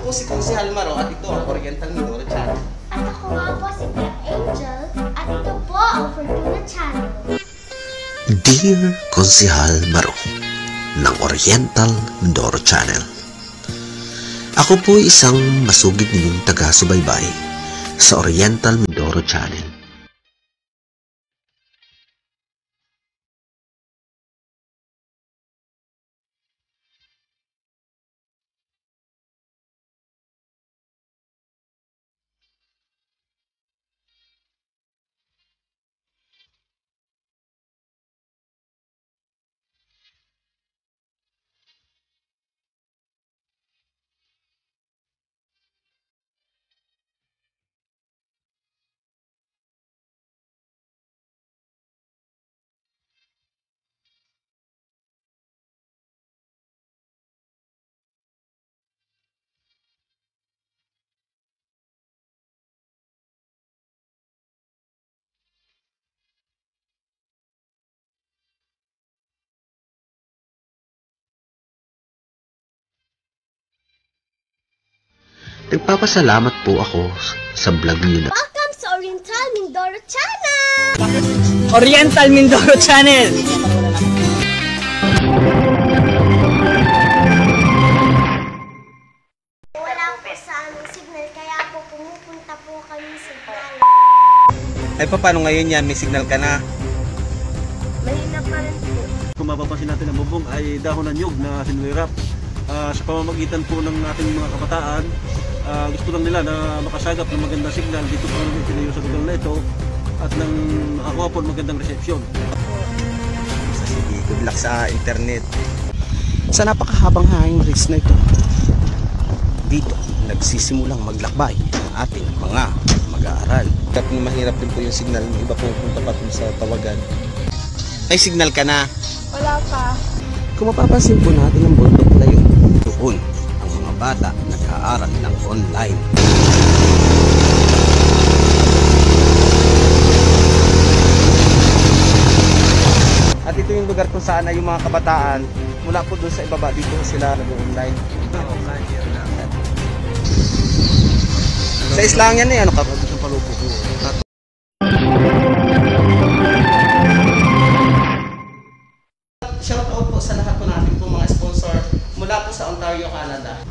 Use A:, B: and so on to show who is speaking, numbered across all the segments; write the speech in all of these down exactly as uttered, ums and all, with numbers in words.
A: po si Konsehal Maro at ito ang Oriental Mindoro Channel.
B: At ako nga po si Black Angel at ito po ang Fortuna Channel.
C: Dear Konsehal Maro ng Oriental Mindoro Channel. Ako po isang masugid ninyong taga-subaybay sa Oriental Mindoro Channel. Nagpapasalamat po ako sa vlog niyo na.
B: Welcome sa Oriental Mindoro Channel!
D: Oriental Mindoro Channel!
B: Wala po sa aming signal, kaya po pumupunta po kami sa signal.
A: Ay pa, paano ngayon yan? May signal ka na?
B: Mahina pa rin po.
E: Kung mapapansin natin ang bubong ay dahon ng nyug na sinulirap. Uh, sa pamamagitan po ng ating mga kabataan, uh, gusto lang nila na makasagap ng magandang signal dito po namin sinayo sa lugar na ito at nang makakuha po ng magandang resepsyon.
A: Sige, good luck sa internet. Sa napakahabang hanging bridge na ito, dito nagsisimulang maglakbay ang ating mga mag-aaral. Kapag mahirap din po yung signal, yung iba po punta pa po sa tawagan. Ay, signal ka na?
B: Wala pa.
A: Kung mapapansin po natin ang bundok na yun, doon ang mga bata nag-aaral ng online. At ito yung lugar kung saan ay yung mga kabataan mula po doon sa ibaba, dito sila nag-online. Sa islang yan eh, ano ka? Sa palupo po. Shout out po sa lahat po natin po mga sponsor mula po sa Ontario, Canada.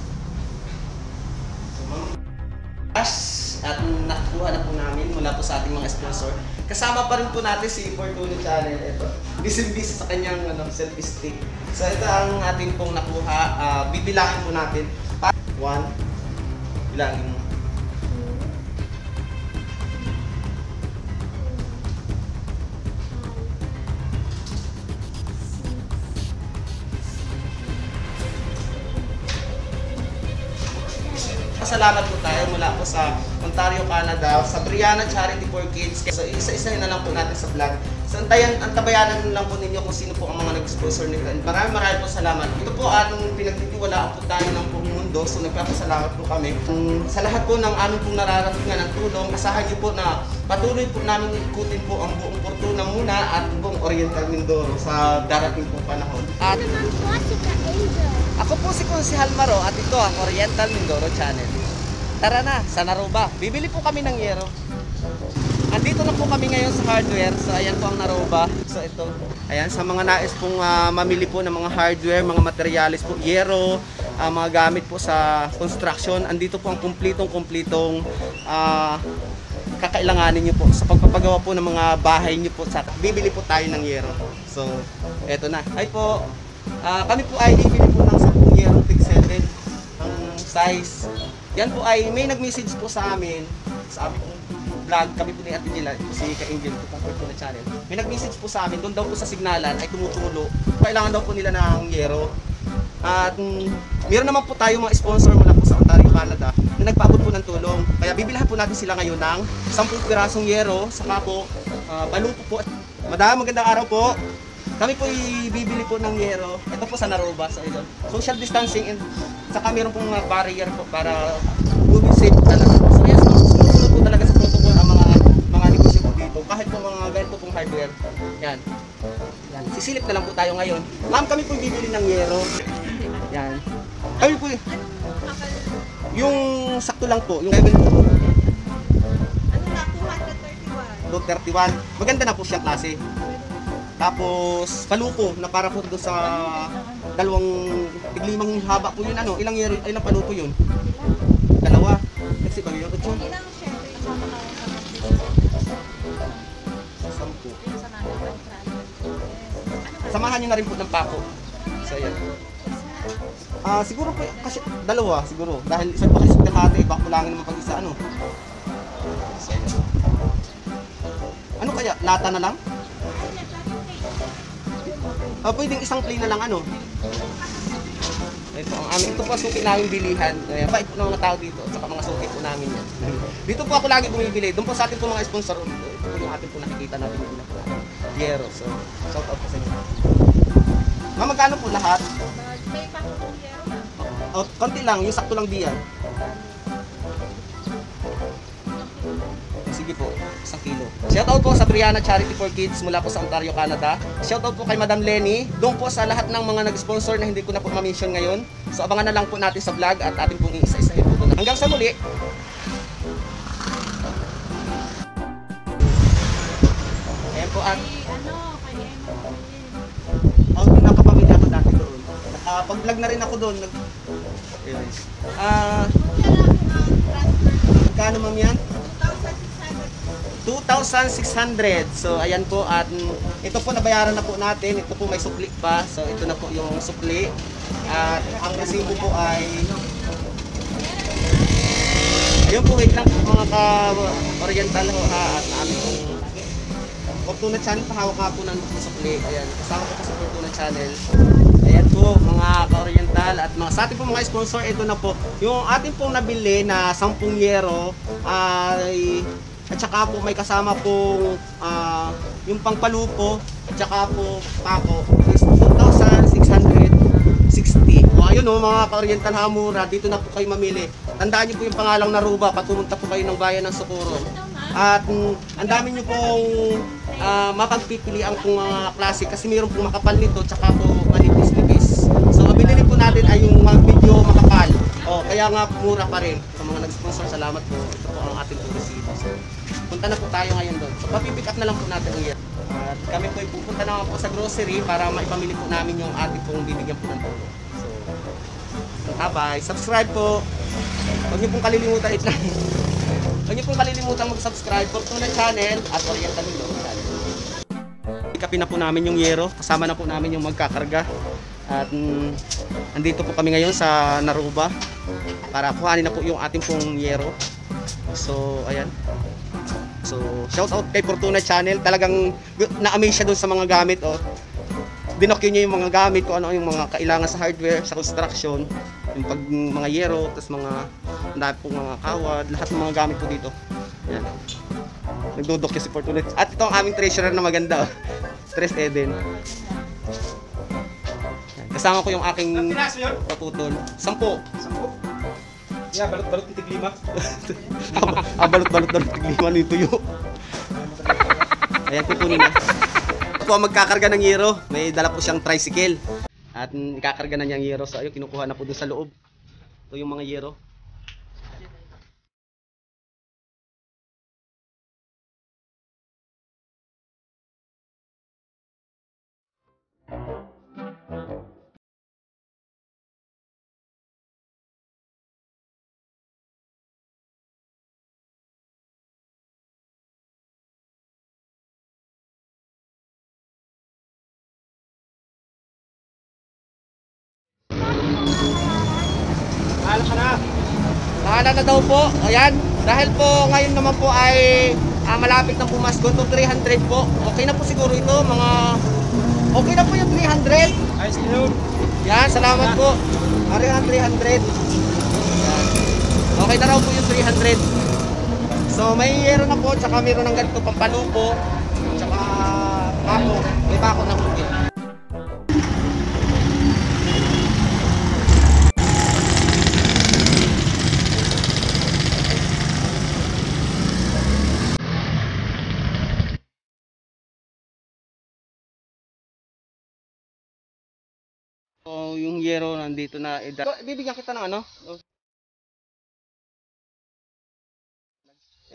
A: At nakuha na po namin mula po sa ating mga sponsor. Kasama pa rin po natin si Fortuna Channel. Ito, busy-busy sa kanyang ano, selfie stick. So ito ang ating pong nakuha. Uh, bibilangin po natin. One. Bilangin mo. Salamat po tayo mula po sa Ontario, Canada, sa Brianna Charity for Kids. So isa-isahin na lang po natin sa vlog. So antayan, antabayanan lang po ninyo kung sino po ang mga nag-sponsor nito. Maraming maraming po salamat. Ito po ating pinagtitiwalaan po tayo ng buong mundo. So nagpapasalamat po kami. Um, sa lahat po ng aming pong nararatingan ng tulong, asahan niyo po na patuloy po namin ikutin po ang buong Fortuna muna at buong Oriental Mindoro sa darating pong panahon. At
B: Ito naman po si Black Angel.
A: ako po si Konsehal Maro at ito ang Oriental Mindoro Channel. Tara na, sa Naroba. Bibili po kami ng yero. Andito na po kami ngayon sa hardware. So ayan po ang Naroba. So ito. Ayan, sa mga nais pong uh, mamili po ng mga hardware, mga materialis po, yero, uh, mga gamit po sa construction. Andito po ang kumplitong-kumplitong uh, kakailanganin nyo po sa pagpapagawa po ng mga bahay nyo po. Sa, bibili po tayo ng yero. So, eto na. Ay po, uh, kami po ay bibili po ng sampung yero, tig seven ang size. Yan po ay may nag-message po sa amin sa aming vlog, kami po ni Ate Nila, si Ka-Angel po ng Fortuna Channel. May nag-message po sa amin, doon daw po sa signalan ay tumutulo. Kailangan daw po nila ng yero. At um, meron naman po tayo mga sponsor mula po sa Ontario, Canada na nagpaabot po ng tulong. Kaya bibilahan po natin sila ngayon ng sampung pirasong yero, saka po uh, balupo po. Madam, magandang araw po. Kami po bibili po ng yero. Ito po sa Naroba. So, ito. Social distancing and saka meron pong uh, barrier po para COVID safe talaga. So yes, sumunod po talaga sa protocol ang mga mga negosyo po dito. Kahit po mga ganito pong hardware. Yan. Yan. Sisilip na lang po tayo ngayon. Ma'am, kami po bibili ng yero. Yan. Kami po Yung sakto lang po, yung seven po.
F: Ano na, two
A: thirty-one. Maganda na po siyang klase. Tapos palupo na para po doon sa dalawang tiglimang haba po yun ano, ilang year, ilang palupo yun? Dalawa. Kasi ba yun? Ocho?
F: Ilang syempre kasama ka sa
A: Sampu.
F: yung sa mga pag-transfer.
A: Samahan nyo na rin po ng pako. So yan. Ah, siguro po kasi dalawa siguro dahil isa pa kasi sa hati, baka lang naman pag isa ano. So, yan. Ano kaya? Lata na lang? Ah, pwedeng isang plane na lang ano. Ito ang amin. Ito po ang suki namin bilihan. Ayan, bait po ng mga tao dito. Saka mga suki po namin yan. Dito po ako lagi bumibili. Doon po sa atin po mga sponsor. Ito po yung atin po nakikita natin yung po. Yero. So, shout out po sa inyo. Ma'am, magkano po lahat?
F: May pakutulero na.
A: Oh, konti lang. Yung sakto lang diyan. Sige po, isang kilo. Shoutout po sa Brianna Charity for Kids mula po sa Ontario, Canada. Shoutout po kay Madam Lenny. Doon po sa lahat ng mga nag-sponsor na hindi ko na po ma-mention ngayon. So abangan na lang po natin sa vlog at atin pong iisa-isahin po doon. Hanggang sa muli. Ayan po at
F: Kay ano, kay Emma.
A: oh, nakapamilya ako dati doon. Nakapag-vlog na rin ako doon. Nag Anyways. Ah, magkano ma'am yan? two thousand six hundred. So ayan po at mm, ito po nabayaran na po natin. Ito po may sukli pa. So ito na po yung sukli. At ang resibo po ay ayun po, wait lang po mga ka-oriental ho ha. At namin pong Fortuna Channel, pahawak nga po ng sukli. Ayan, kasama po po sa Fortuna Channel. Ayan po mga ka-oriental at mga sa ating po mga sponsor, ito na po yung ating pong nabili na sampung yero ay at saka po may kasama pong ah, yung pangpalupo at saka po pako is two thousand six hundred sixty. O ayun o mga ka-oriental hamura, dito na po kayo mamili. Tandaan niyo po yung pangalang Naruba pag pumunta po kayo ng bayan ng Socorro. At mm, ang dami niyo pong ah, mapagpipilian pong mga klase kasi mayroon pong makapal nito at saka po manipis-nipis. So ang binili po natin ay yung mga video makapal. O kaya nga mura pa rin. Sa mga nag-sponsor, salamat po. Ito po ang ating resibo. So, punta na po tayo ngayon doon. So, papipick up na lang po natin ang year. At kami po ay pupunta naman po sa grocery para maipamili po namin yung ating pong bibigyan po ng tulong. So, bye-bye. Subscribe po. Huwag niyo pong kalilimutan it lang. Huwag niyo pong kalilimutan mag-subscribe po to the channel at Oriental Mindoro channel. Pick-upin na po namin yung yero. Kasama na po namin yung magkakarga. At mm, andito po kami ngayon sa Naruba para kuhanin na po yung ating pong yero. So, ayan. So, shout out kay Fortuna Channel. Talagang na-amaze siya dun sa mga gamit. Oh. Dinokyo niya yung mga gamit, kung ano yung mga kailangan sa hardware, sa construction, yung pag mga yero, tapos mga dahil po mga kawad, lahat ng mga gamit po dito. Ayan. Nagdodokyo si Fortuna. At ito ang aming treasurer na maganda. Oh. Tres Eden. Kasama ko yung aking paputol. Sampo.
E: Sampo. Yeah, balot-balot ng tiglima.
A: ah, balot-balot-balot ng tiglima ni Tuyo. Ayan, kukunin na. Ito po ang magkakarga ng yero. May dala po siyang tricycle. At mm, ikakarga na niya ang yero. So ayun, kinukuha na po dun sa loob. Ito yung mga yero. Bahala ka na. Bahala na daw po. Ayan. Dahil po ngayon naman po ay ah, malapit ng pumasko to three hundred po. Okay na po siguro ito. Mga okay na po yung three hundred.
E: Ayos yun.
A: Yan, salamat po. Ari ang three hundred. Yan. Okay na raw po yung three hundred. So may yero na po. Tsaka mayroon ng ganito pampalupo. Tsaka pako. May pako na po. So, yung yero nandito na. Eh, bibigyan kita ng ano?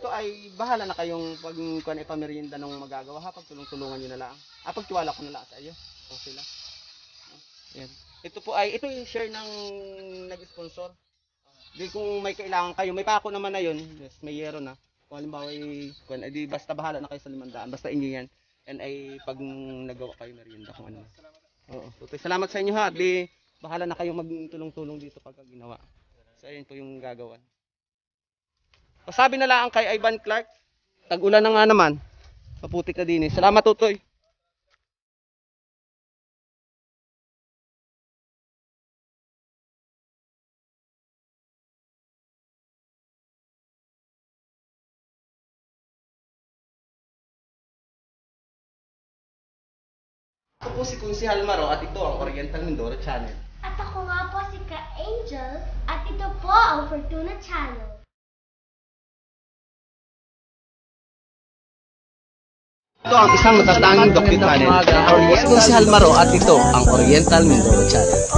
A: ito ay bahala na kayong pag kuan ay pamerienda nung magagawa ha, pag tulong-tulungan niyo na lang. Ah, pagtiwala ko na lang sa iyo. Okay lang. Yan. Ito po ay ito yung share ng nag-sponsor. Di kung may kailangan kayo, may pako naman na yun. Yes, may yero na. Kung halimbawa ay kuan ay di basta bahala na kayo sa limandaan. Basta inyo yan. And ay pag nagawa kayo merienda kung ano. Oo. Okay, salamat sa inyo ha. Di bahala na kayo magtulong-tulong dito pag ginawa. So ayun po yung gagawin. Pasabi na lang kay Ivan Clark. Tag-ulan na nga naman. Maputik na din eh. Salamat Tutoy. Ako po si Kunsihal Maro at ito ang Oriental Mindoro Channel.
B: At ako nga po si Ka-Angel at ito po ang Fortuna Channel.
A: Ito ang isang matatanging documentary. Ako si Kunsihal Maro at ito ang Oriental Mindoro Channel.